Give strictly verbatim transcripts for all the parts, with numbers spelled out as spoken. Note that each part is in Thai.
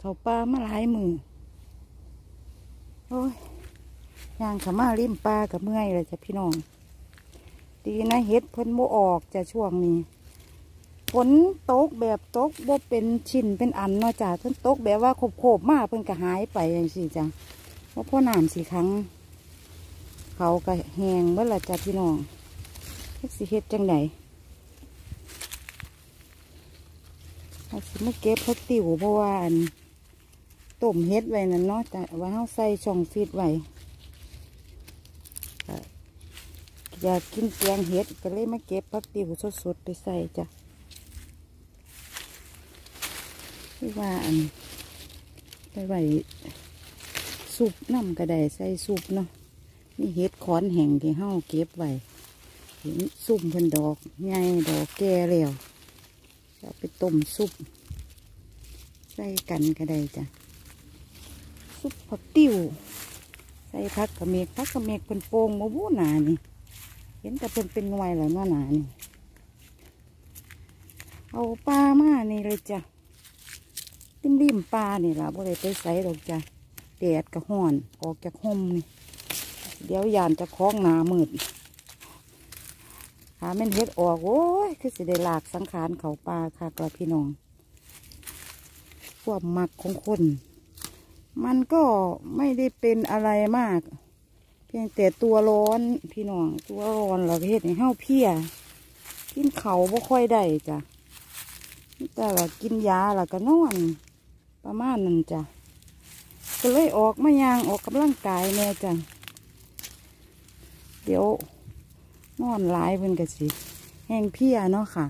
เขาปลามาหลายมือโอ้ยย่างเขามาริมปลากับเมื่อยเลยจ้ะพี่น้องดีนะเฮ็ดเพิ่นโมออกจะช่วงนี้ฝนตกแบบตกบ่เป็นชิ้นเป็นอันเนาะจ้ะเพิ่นตกแบบว่าโขบๆมากเพิ่นก็หายไปอย่างสิจ้ะเพราะพ่อน้ำสีครั้งเขาก็แห้งเมื่อไรจ้ะพี่น้องสิเฮ็ดจังไหนเอาสิมาเก็บพักติ๋วเพราะว่าอันต้มเฮ็ดไว้นั่นเนาะแต่ว่าเขาใส่ช่องฟีดไว้อยากกินแกงเฮ็ดก็เลยมาเก็บพักติ๋วสดๆไปใส่จ้ะที่ว่าอันไปไว้ซุปน้ำกระไดใส่ซุปเนาะนี่เฮ็ดขอนแห้งที่เฮาเก็บไว้เห็นซุปเพิ่นดอกใหญ่ดอกแก่แล้วจะไปต้มซุปใส่กันกระไดจ้ะซุปผักติ๋วใส่ผักกระเมกผักกระเมกเป็นโป่งโมบูหนานี่เห็นแต่เป็นเป็นหน่วยแล้วเนาะหนานี่เอาปลามานี่เลยจ้ะริมริมปลานี่ล่ะบ่ได้ไปใส่ดอกจ้ะแดดกระห้อนออกจากห่มนี่เดี๋ยวยานจะคล้องหนามืดหาแม่นเฮ็ดออกโอ้ยคือสิได้หลากสังขารเขาปลาค่ะกระพี่น้องความมักของคนมันก็ไม่ได้เป็นอะไรมากเพียงแต่ตัวร้อนพี่น้องตัวร้อนเราเฮ็ดให้เฮาเพี้ยกินเขาบ่ค่อยได้จ้ะแต่ว่ากินยาแล้วก็นอนประมาณนั้นจ้ะก็เลยออกมายางออกกำลังกายแน่จ้ะเดี๋ยวนอนหลายเพิ่นก็สิแห้งเพี้ยเนาะค่ะ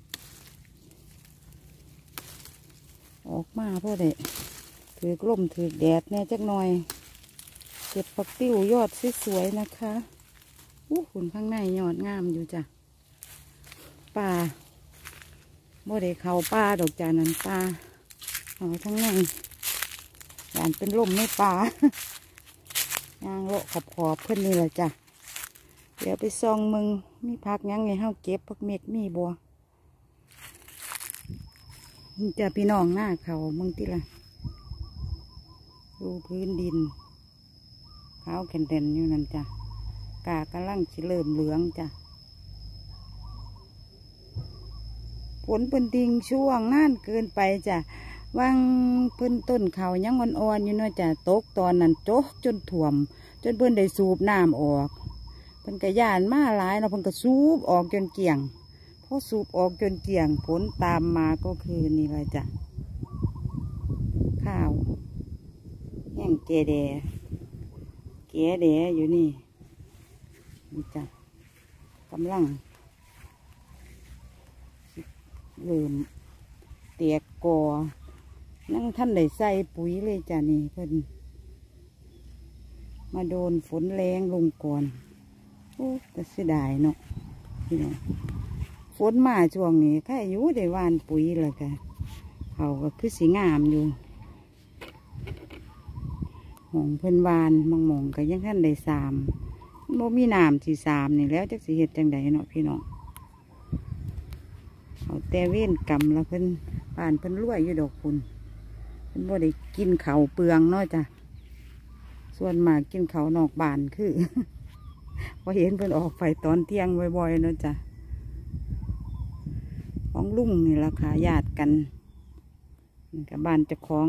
ออกมาเพราะเด็กถือกลมถือแดดแน่จักหน่อยเก็บผักติ๋วยอดสวยๆนะคะอู้หุ่นข้างในยอดงามอยู่จ้ะปลาโมเดเขาปลาดอกจานันปลาเอาทั้งนั้นยานเป็นลมไม่ปลายางโลขอบขอบเพื่อนนี่แหละจ้ะเดี๋ยวไปซองมึงมีพักยังไงเฮาเก็บพักเม็ดมีบัวจะพี่น้องหน้าเขามึงที่ละดูพื้นดินขาวแข็งเด่นอยู่นั่นจ้ะกากำลังสิเริ่มเหลืองจ้ะฝนเป็นดิงช่วงนานเกินไปจ้ะวางพื้นต้นเขายังอ่อนๆอยู่เนาะจ้ะตกตอนนั้นโจ๊กจนถ่วมจนเพิ่นได้สูบน้ำออกเพิ่นกระยานมาหลายเนาะเพิ่นก็สูบออกจนเกี่ยงพอสูบออกจนเกี่ยงผลตามมาก็คือนี่เลยจ้ะข้าวแห้งเกแดเกแดอยู่นี่นี่จ้ะกำลังเริ่มเตียกกอนั่งท่านได้ใส่ปุ๋ยเลยจ้ะนี่เพิ่นมาโดนฝนแรงลงก่อนโอ้แต่เสียดายเนาะพี่น้องฝนมาช่วงนี้แค่อยู่ได้วานปุ๋ยเลยค่ะเขาก็คือสีงามอยู่หงเพิ่นวานมองมองก็ยังท่านได้สามโมมีน้ำสีสามนี่แล้วจักสีเห็ดจังใดเนาะพี่น้องเอาแต่เว้นกำแล้วเพิ่นป่านเพิ่นรวยอยู่ดอกคุณเพิ่นบ่ได้กินเขาเปลืองเนาะจ้ะส่วนมากกินเขานอกบ้านคือพอเห็นเพิ่นออกไปตอนเที่ยงบ่อยๆเนาะจ้ะของลุงนี่ราคาญาติกันกับบ้านเจ้าของ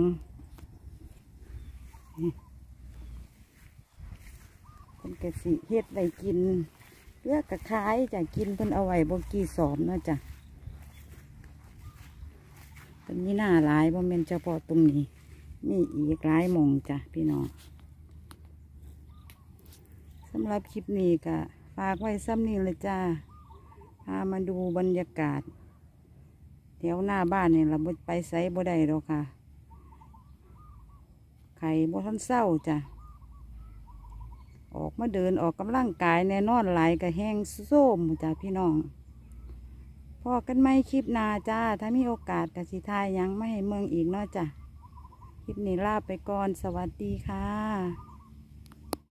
เพิ่นกะสิเฮ็ดไว้กินเลือกกะขายจะกินเพิ่นเอาไว้บ่กี่สอบเนาะจ้ะตรงนี้หน้าหลายบ่แม่นเฉพาะตรงนี้มีอีกหลายหม่องจ้ะพี่น้องสำหรับคลิปนี้ก็ฝากไว้ซ้ำนี้เลยจ้าพามาดูบรรยากาศแถวหน้าบ้านเนี่ยเราไปไสบ่ได้หรอกค่ะไข่บ่ทันเศร้าจ้ะออกมาเดินออกกำลังกายแน่นอนหลายก็แห้งส้มจ้ะพี่น้องพอกันไหมคลิปหน้าจ้าถ้ามีโอกาสกสิทายยังไม่ให้เมืองอีกเนาะจ้ะคลิปนี้ลาไปก่อนสวัสดีค่ะ